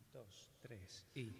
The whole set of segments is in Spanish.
dos, tres y...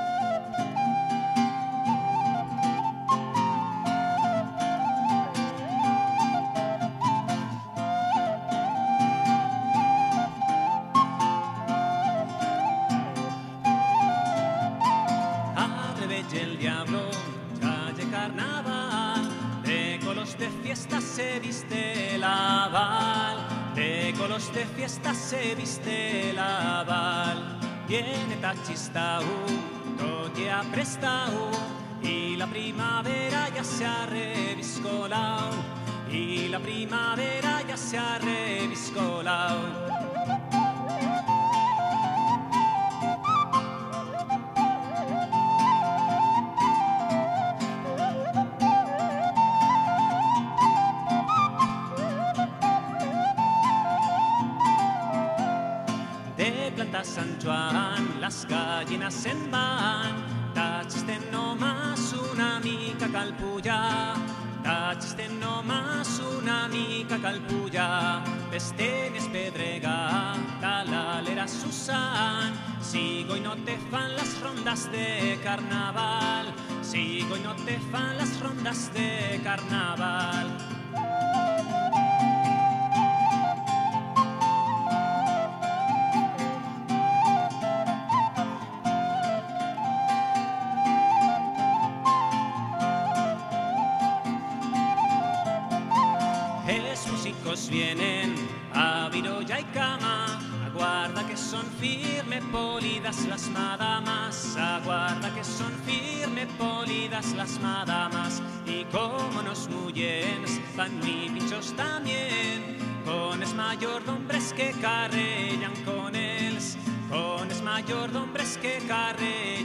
El diablo ya de carnaval, de colos de fiesta se viste la val, de colos de fiesta se viste la val. Viene tachistau, todo ya prestau, y la primavera ya se ha reviscolao, y la primavera ya se ha reviscolao. De Planta San Juan las gallinas en van, tachisten nomás una mica calpulla, tachisten nomás una mica calpulla. Pestenes pedrega, talalera Susan, sigo y no te fan las rondas de carnaval, sigo y no te fan las rondas de carnaval. Músicos vienen a Viroya y Cama, aguarda que son firme polidas las madamas, aguarda que son firme polidas las madamas. Y como nos mullens van mi bichos también, con es mayor de hombres que carrellan con els, con es mayor de hombres que carrellan.